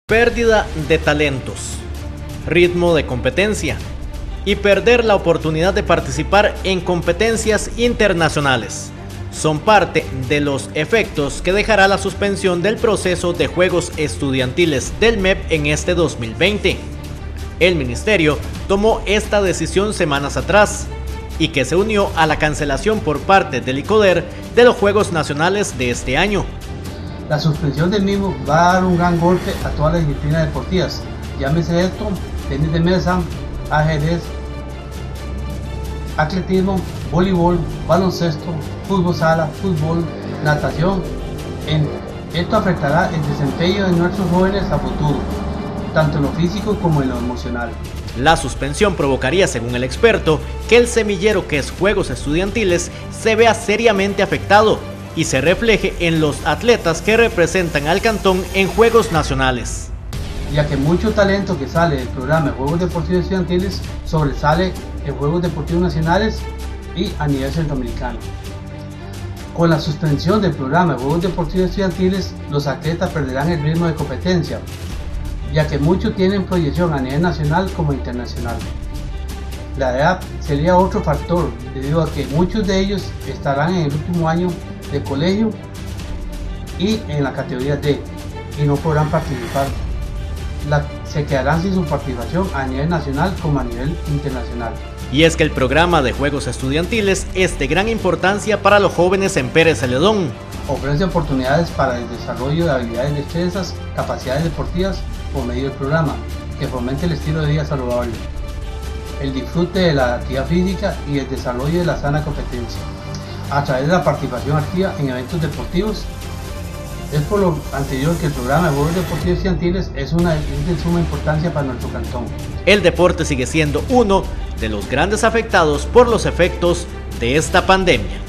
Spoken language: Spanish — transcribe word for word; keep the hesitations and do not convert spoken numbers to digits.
Pérdida de talentos, ritmo de competencia y perder la oportunidad de participar en competencias internacionales son parte de los efectos que dejará la suspensión del proceso de Juegos Estudiantiles del M E P en este dos mil veinte. El Ministerio tomó esta decisión semanas atrás y que se unió a la cancelación por parte del ICODER de los Juegos Nacionales de este año. La suspensión del mismo va a dar un gran golpe a todas las disciplinas deportivas, llámese esto, tenis de mesa, ajedrez, atletismo, voleibol, baloncesto, fútbol sala, fútbol, natación. En, esto afectará el desempeño de nuestros jóvenes a futuro, tanto en lo físico como en lo emocional. La suspensión provocaría, según el experto, que el semillero que es Juegos Estudiantiles se vea seriamente afectado y se refleje en los atletas que representan al cantón en Juegos Nacionales. Ya que mucho talento que sale del programa de Juegos Deportivos Estudiantiles sobresale en Juegos Deportivos Nacionales y a nivel centroamericano. Con la suspensión del programa de Juegos Deportivos Estudiantiles, los atletas perderán el ritmo de competencia, ya que muchos tienen proyección a nivel nacional como internacional. La edad sería otro factor, debido a que muchos de ellos estarán en el último año de colegio y en la categoría D y no podrán participar. La, se quedarán sin su participación a nivel nacional como a nivel internacional. Y es que el programa de Juegos Estudiantiles es de gran importancia para los jóvenes en Pérez Celedón. Ofrece oportunidades para el desarrollo de habilidades destrezas, capacidades deportivas por medio del programa, que fomente el estilo de vida saludable, el disfrute de la actividad física y el desarrollo de la sana competencia, a través de la participación activa en eventos deportivos. Es por lo anterior que el programa de Juegos Deportivos Estudiantiles es una de suma importancia para nuestro cantón. El deporte sigue siendo uno de los grandes afectados por los efectos de esta pandemia.